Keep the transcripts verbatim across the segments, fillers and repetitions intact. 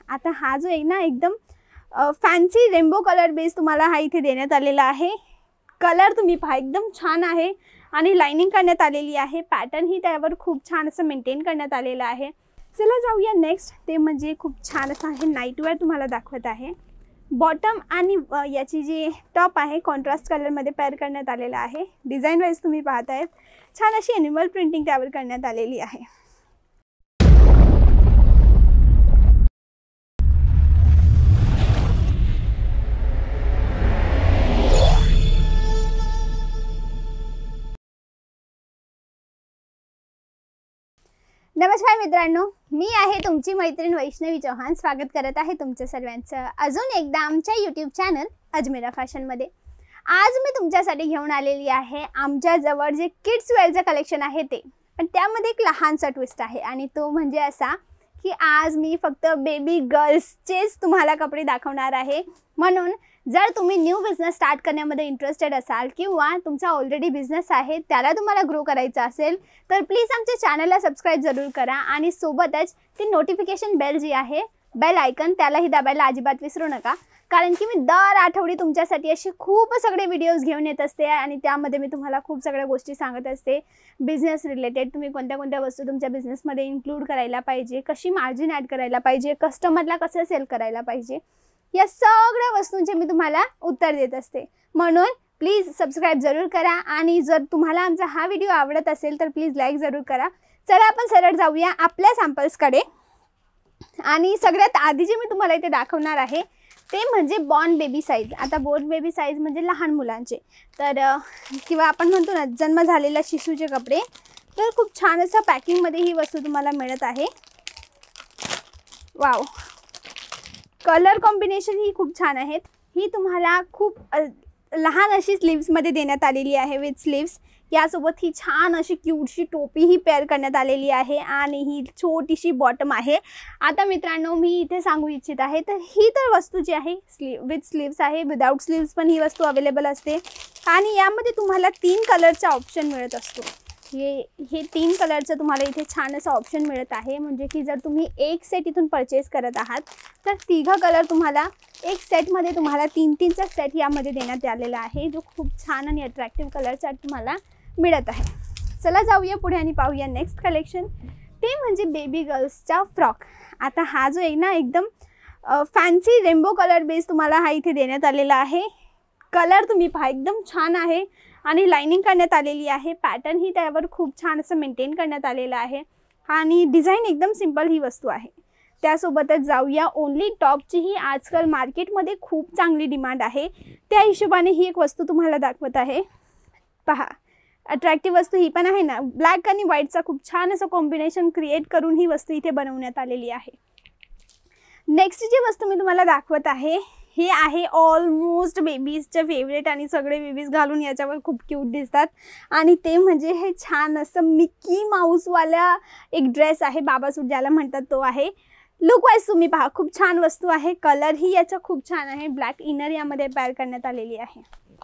आता हा जो आहे ना एकदम फॅन्सी रेनबो कलर बेस तुम्हाला हा इथे देण्यात आलेला आहे। कलर तुम्ही पहा एकदम छान आहे आणि लाइनिंग करण्यात आलेली आहे। पॅटर्न ही त्यावर खूप छान असं मेंटेन करण्यात आलेला आहे। चला जाऊया नेक्स्ट, ते म्हणजे खूप छान असं आहे नाईटवेअर तुम्हाला दाखवत आहे। बॉटम आणि याची जी टॉप आहे कॉन्ट्रास्ट कलरमध्ये पेअर करण्यात आलेला आहे। डिझाईन वाईज तुम्ही पाहत आहेत छान अशी ॲनिमल प्रिंटिंग त्यावर करण्यात आलेली आहे। नमस्कार मित्रांनो, मी आहे तुमची मैत्रीण वैष्णवी चौहान। स्वागत करत आहे तुमच्या सर्वांचं अजून एकदा आमच्या यूट्यूब चॅनल अजमेरा फॅशनमध्ये। आज मी तुमच्यासाठी घेऊन आलेली आहे आमच्या जवळ जे किड्स वेअरचं कलेक्शन आहे ते, पण त्यामध्ये एक लहानसा ट्विस्ट आहे आणि तो म्हणजे असा की आज मी फक्त बेबी गर्ल्सचेच तुम्हाला कपडे दाखवणार आहे। म्हणून जर तुम्ही न्यू बिझनेस स्टार्ट करण्यामध्ये इंटरेस्टेड असाल किंवा तुमचा ऑलरेडी बिझनेस आहे त्याला तुम्हाला ग्रो करायचा असेल तर प्लीज आमच्या चॅनलला सबस्क्राइब जरूर करा आणि सोबतच ती नोटिफिकेशन बेल जी आहे बेल आयकन त्यालाही दाबायला अजिबात विसरू नका, कारण की मी दर आठवडी तुमच्यासाठी असे खूप सगळे व्हिडिओज घेऊन येत असते आणि त्यामध्ये मी तुम्हाला खूप सगळ्या गोष्टी सांगत असते बिझनेस रिलेटेड। तुम्ही कोणत्या कोणत्या वस्तू तुमच्या बिझनेसमध्ये इन्क्लूड करायला पाहिजे, कशी मार्जिन ॲड करायला पाहिजे, कस्टमरला कसं सेल करायला पाहिजे, या सगळ्या वस्तूंचे मी तुम्हाला उत्तर देत असते। म्हणून प्लीज सबस्क्राइब जरूर करा आणि जर तुम्हाला आमचा हा व्हिडिओ आवडत असेल तर प्लीज लाईक जरूर करा। चला आपण सरळ जाऊया आपल्या सॅम्पल्सकडे। आणि सगळ्यात आधी जे मी तुम्हाला इथे दाखवणार आहे ते म्हणजे बॉर्न बेबी साईज। आता बॉर्न बेबी साईज म्हणजे लहान मुलांचे तर किंवा आपण म्हणतो ना जन्म झालेल्या शिशूचे कपडे, तर खूप छान असं पॅकिंगमध्ये ही वस्तू तुम्हाला मिळत आहे। वाव, कलर कॉम्बिनेशन ही खूप छान आहेत। ही तुम्हाला खूप लहान अशी स्लीव्समध्ये देण्यात आलेली आहे विथ स्लीव्स। यासोबत ही छान अशी क्यूटशी टोपी ही पेअर करण्यात आलेली आहे आणि ही छोटीशी बॉटम आहे। आता मित्रांनो मी इथे सांगू इच्छित आहे तर ही तर वस्तू जी आहे स्लीव विथ स्लीव्स आहे, विदाउट स्लीव्स पण ही वस्तू अवेलेबल असते आणि यामध्ये तुम्हाला तीन कलरचा ऑप्शन मिळत असतो। हे हे तीन कलरचं तुम्हाला इथे छान असं ऑप्शन मिळत आहे, म्हणजे की जर तुम्ही एक सेट इथून परचेस करत आहात तर तिघा कलर तुम्हाला एक सेटमध्ये तुम्हाला तीन तीनचा सेट यामध्ये देण्यात आलेला आहे, जो खूप छान आणि अट्रॅक्टिव्ह कलरचा तुम्हाला मिळत आहे। चला जाऊया पुढे आणि पाहूया नेक्स्ट कलेक्शन, ते म्हणजे बेबी गर्ल्सचा फ्रॉक। आता हा जो आहे ना एकदम फॅन्सी रेनबो कलर बेस तुम्हाला हा इथे देण्यात आलेला आहे। कलर तुम्ही पहा एकदम छान आहे आणि लाइनिंग करण्यात आलेली आहे। पॅटर्न ही त्यावर खूप छान असं मेंटेन करण्यात आलेलं आहे आणि डिझाईन एकदम सिंपल ही वस्तू आहे। त्यासोबतच जाऊया ओनली टॉपची ही आजकाल मार्केटमध्ये खूप चांगली डिमांड आहे, त्या हिशोबाने ही एक वस्तू तुम्हाला दाखवत आहे। पहा अट्रॅक्टिव्ह वस्तू ही पण आहे ना, ब्लॅक आणि व्हाईटचा खूप छान असं कॉम्बिनेशन क्रिएट करून ही वस्तू इथे बनवण्यात आलेली आहे। नेक्स्ट जी वस्तू मी तुम्हाला दाखवत आहे हे आहे ऑलमोस्ट बेबीजचे फेवरेट आणि सगळे बेबीज घालून याच्यावर खूप क्यूट दिसतात आणि ते म्हणजे हे छान असं मिकी माऊसवाला एक ड्रेस आहे, बाबा सूट ज्याला म्हणतात तो आहे। लुक वाईज तुम्ही पहा खूप छान वस्तू आहे। कलर ही याचा खूप छान आहे, ब्लॅक इनर यामध्ये पेअर करण्यात आलेली आहे।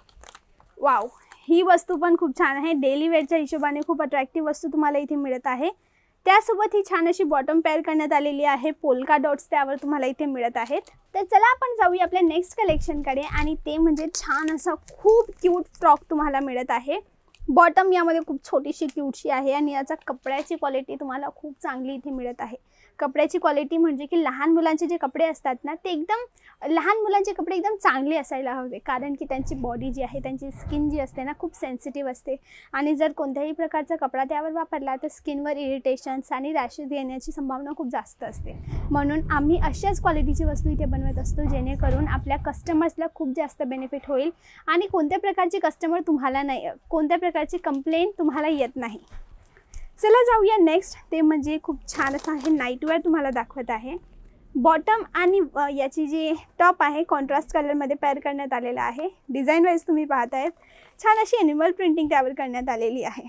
वाव, ही वस्तू पण खूप छान आहे। डेली वेअरच्या हिशोबाने खूप अट्रॅक्टिव्ह वस्तू तुम्हाला इथे मिळत आहे। त्यासोबत ही छान अशी बॉटम पेअर करण्यात आलेली आहे, पोल्का डॉट्स त्यावर तुम्हाला इथे मिळत आहेत। तर चला आपण जाऊया आपल्या नेक्स्ट कलेक्शनकडे आणि ते म्हणजे छान असं खूप क्यूट फ्रॉक तुम्हाला मिळत आहे। बॉटम यामध्ये खूप छोटीशी क्यूटशी आहे आणि याचा कपड्याची क्वालिटी तुम्हाला खूप चांगली इथे मिळत आहे। कपड्याची क्वालिटी म्हणजे की लहान मुलांचे जे कपडे असतात ना ते एकदम लहान मुलांचे कपडे एकदम चांगले असायला हवे, कारण की त्यांची बॉडी जी आहे त्यांची स्किन जी असते ना खूप सेन्सिटिव्ह असते आणि जर कोणत्याही प्रकारचा कपडा त्यावर वापरला तर स्किनवर इरिटेशन्स आणि रॅशेस येण्याची संभावना खूप जास्त असते। म्हणून आम्ही अशाच क्वालिटीची वस्तू इथे बनवत असतो जेणेकरून आपल्या कस्टमर्सला खूप जास्त बेनिफिट होईल आणि कोणत्या प्रकारचे कस्टमर तुम्हाला नाही, कोणत्या प्रकारची कंप्लेंट तुम्हाला येत नाही। चला जाऊया नेक्स्ट, ते म्हणजे खूप छान असं आहे नाईटवेअर तुम्हाला दाखवत आहे। बॉटम आणि याची जी टॉप आहे कॉन्ट्रास्ट कलरमध्ये पेअर करण्यात आलेला आहे। डिझाईन वाईज तुम्ही पाहत आहेत छान अशी ॲनिमल प्रिंटिंग त्यावर करण्यात आलेली आहे।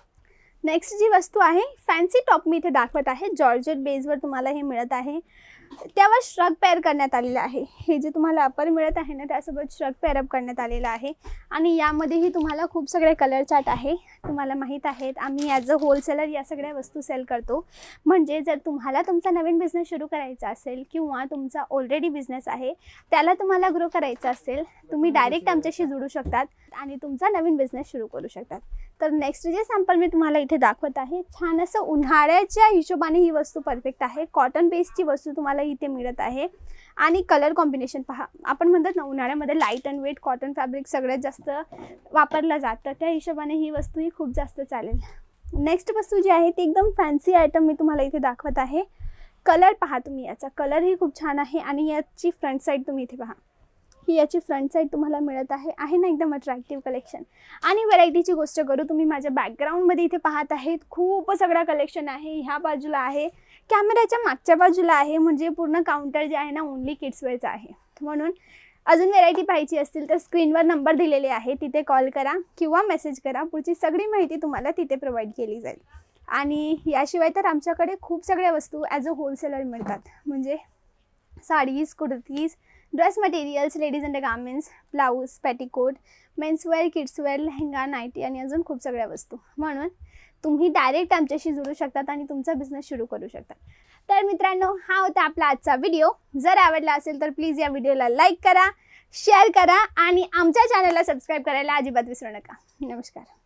नेक्स्ट जी वस्तू आहे फॅन्सी टॉप मी इथे दाखवत आहे, जॉर्जेट बेसवर तुम्हाला हे मिळत आहे। त्यावर श्रग पेअर करण्यात आलेलं आहे। हे जे तुम्हाला अपर मिळत आहे ना त्यासोबत श्रग पेअर अप करण्यात आलेलं आहे आणि यामध्येही तुम्हाला खूप सगळे कलर चार्ट आहे। तुम्हाला माहीत आहेत आम्ही ॲज अ होलसेलर या सगळ्या वस्तू सेल करतो। म्हणजे जर तुम्हाला तुमचा नवीन बिझनेस सुरू करायचा असेल किंवा तुमचा ऑलरेडी बिझनेस आहे त्याला तुम्हाला ग्रो करायचा असेल तुम्ही डायरेक्ट आमच्याशी जोडू शकतात आणि तुमचा नवीन बिझनेस सुरू करू शकतात। तर नेक्स्ट जे सॅम्पल मी तुम्हाला इथे दाखवत आहे छान असं उन्हाळ्याच्या हिशोबाने ही वस्तू परफेक्ट आहे। कॉटन बेसची वस्तू तुम्हाला इथे मिळत आहे आणि कलर कॉम्बिनेशन पहा, आपण म्हणतात ना उन्हाळ्यामध्ये light and wet cotton fabric सगळ्यात जास्त वापरलं जातं, त्या हिशोबाने ही वस्तू ही खूप जास्त चालेल। नेक्स्ट वस्तू जी आहे ती एकदम फॅन्सी आयटम मी तुम्हाला इथे दाखवत आहे। कलर पहा तुम्ही, याचा कलरही खूप छान आहे आणि याची फ्रंट साईड तुम्ही इथे पहा, ही याची फ्रंट साईड तुम्हाला मिळत आहे आहे ना एकदम अट्रॅक्टिव्ह कलेक्शन। आणि व्हरायटीची गोष्ट करू, तुम्ही माझ्या बॅकग्राऊंडमध्ये इथे पाहत आहेत खूप सगळा कलेक्शन आहे। ह्या बाजूला आहे, कॅमेऱ्याच्या मागच्या बाजूला आहे, म्हणजे पूर्ण काउंटर जे आहे ना ओनली किड्सवेअरचं आहे। म्हणून अजून व्हरायटी पाहिजे असतील तर स्क्रीनवर नंबर दिलेले आहे, तिथे कॉल करा किंवा मेसेज करा, पुढची सगळी माहिती तुम्हाला तिथे प्रोव्हाइड केली जाईल। आणि याशिवाय तर आमच्याकडे खूप सगळ्या वस्तू ॲज अ होलसेलर मिळतात, म्हणजे sarees, kurtis, dress materials, ladies undergarments, blouse, petticoat, menswear, kidswear, lehenga, nighty आणि अजून खूप सगळ्या वस्तू। म्हणून तुम्ही डायरेक्ट आमच्याशी जोडू शकतात आणि तुमचा बिझनेस सुरू करू शकता। तर मित्रांनो हा होता आपला आजचा व्हिडिओ। जर आवडला असेल तर प्लीज या व्हिडिओला लाईक करा, शेअर करा आणि आमच्या चॅनलला सबस्क्राईब करायला अजिबात विसरू नका। नमस्कार।